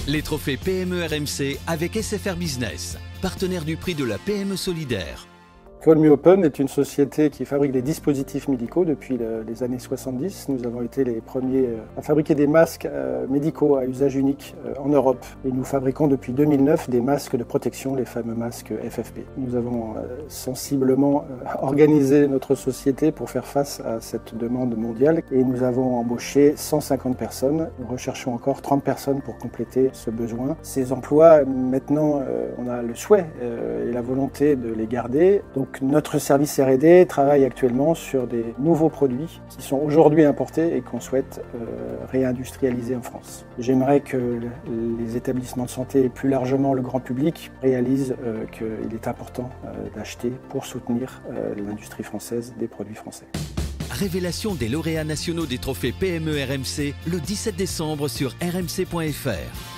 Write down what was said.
Les trophées PME RMC avec SFR Business, partenaire du prix de la PME solidaire. Call Me Open est une société qui fabrique des dispositifs médicaux depuis les années 70. Nous avons été les premiers à fabriquer des masques médicaux à usage unique en Europe. Et nous fabriquons depuis 2009 des masques de protection, les fameux masques FFP. Nous avons sensiblement organisé notre société pour faire face à cette demande mondiale et nous avons embauché 150 personnes. Nous recherchons encore 30 personnes pour compléter ce besoin. Ces emplois, maintenant, on a le souhait et la volonté de les garder. Donc notre service R&D travaille actuellement sur des nouveaux produits qui sont aujourd'hui importés et qu'on souhaite réindustrialiser en France. J'aimerais que les établissements de santé et plus largement le grand public réalisent qu'il est important d'acheter pour soutenir l'industrie française des produits français. Révélation des lauréats nationaux des trophées PME RMC le 17 décembre sur rmc.fr.